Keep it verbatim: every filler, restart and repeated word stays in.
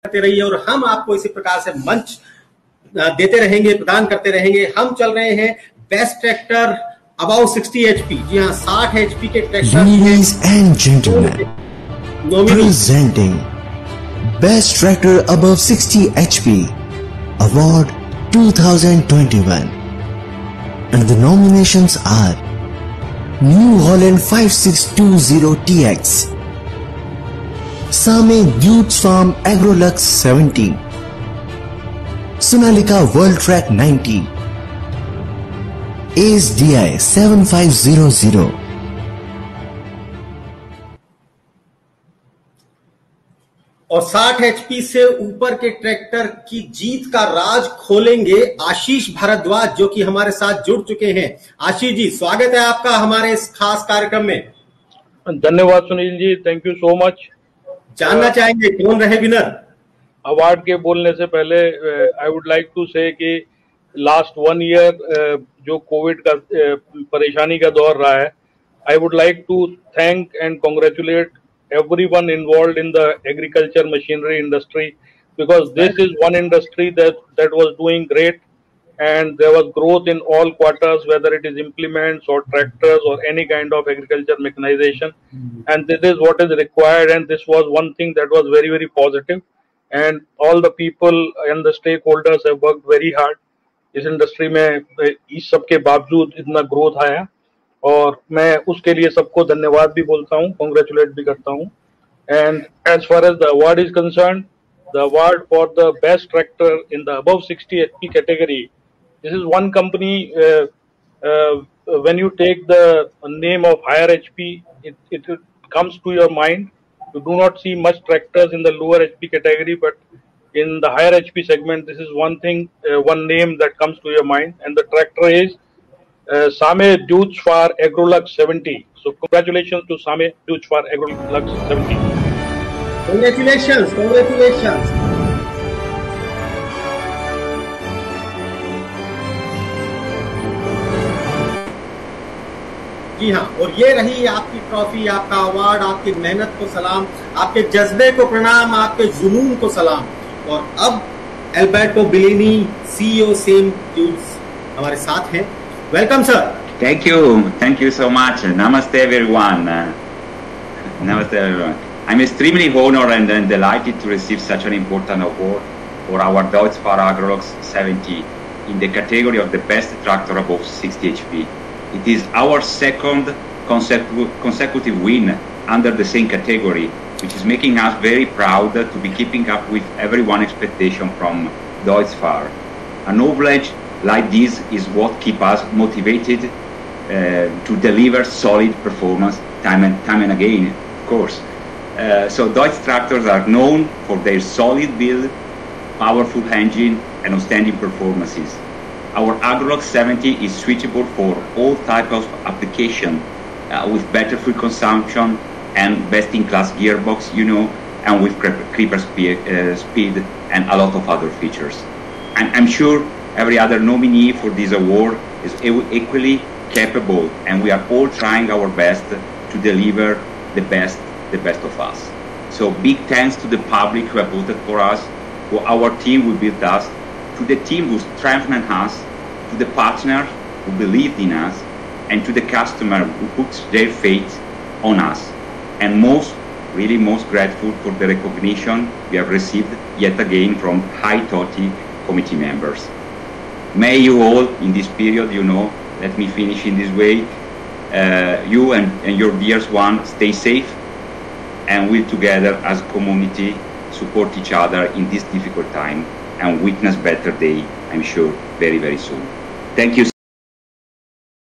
करते रहिए और हम आपको इसी प्रकार से मंच देते रहेंगे, प्रदान करते रहेंगे। हम चल रहे हैं best tractor about sixty HP, जी हाँ साठ एचपी के tractor. Ladies and gentlemen, presenting Best Tractor Above sixty H P Award twenty twenty-one, and the nominations are New Holland fifty-six twenty T X, Same Dukes Farm Agrolux seventy, Sonalika World Track ninety, Ace D I seventy-five hundred. और साठ HP से ऊपर के tractor की जीत का राज खोलेंगे आशीष भारद्वाज, जो कि हमारे साथ जुड़ चुके हैं। आशीष जी, स्वागत है आपका हमारे इस खास कार्यक्रम में। धन्यवाद Sunil ji, thank you so much. जानना uh, चाहेंगे कौन रहे विनर? अवार्ड के बोलने से पहले आई वुड लाइक टू से कि लास्ट वन ईयर जो कोविड का uh, परेशानी का दौर रहा है, I would like to thank and congratulate everyone involved in the agriculture machinery industry, because this is one industry that that was doing great, and there was growth in all quarters, whether it is implements or tractors or any kind of agriculture mechanization. Mm-hmm. And this is what is required, and this was one thing that was very very positive, and all the people and the stakeholders have worked very hard. इस industry में इस सब के बावजूद इतना growth आया, और मैं उसके लिए सबको धन्यवाद भी बोलता हूँ, कॉन्ग्रेचुलेट भी करता हूँ। And as far as the award is concerned, the award for the best tractor in the above sixty HP category, this is one company. When you take the name of higher HP, it it comes to your mind. You do not see much tractors in the lower H P category, but in the higher H P segment, this is one thing, uh, one name that comes to your mind, and the tractor is Uh, Same Dukes Farm Agrolux seventy. So congratulations to Same Dukes Farm Agrolux seventy. Congratulations, congratulations. जी हाँ, और ये रही आपकी trophy, आपका award, आपकी मेहनत को सलाम, आपके जज्बे को प्रणाम, आपके जुनून को सलाम। और अब Alberto Bellini, CEO SAME Deutz हमारे साथ हैं। Welcome, sir. Thank you. Thank you so much. Namaste, everyone. Uh, namaste, everyone. I'm extremely honored and, and delighted to receive such an important award for our Deutz Farm Agrolux seventy in the category of the best tractor above sixty H P. It is our second consecu consecutive win under the same category, which is making us very proud to be keeping up with everyone's expectation from Deutz Farm. A knowledge like this is what keeps us motivated uh, to deliver solid performance time and time and again, of course. Uh, so Deutz tractors are known for their solid build, powerful engine, and outstanding performances. Our Agrolux seventy is suitable for all types of application, uh, with better fuel consumption and best-in-class gearbox, you know, and with creeper speed, uh, speed and a lot of other features. And I'm sure every other nominee for this award is equally capable, and we are all trying our best to deliver the best, the best of us. So big thanks to the public who have voted for us, to our team who built us, to the team who strengthened us, to the partners who believed in us, and to the customer who puts their faith on us. And most, really most grateful for the recognition we have received yet again from high Toti committee members. May you all in this period, you know, let me finish in this way, uh, you and, and your dear one stay safe, and we'll together as a community support each other in this difficult time and witness better day, I'm sure, very, very soon. Thank you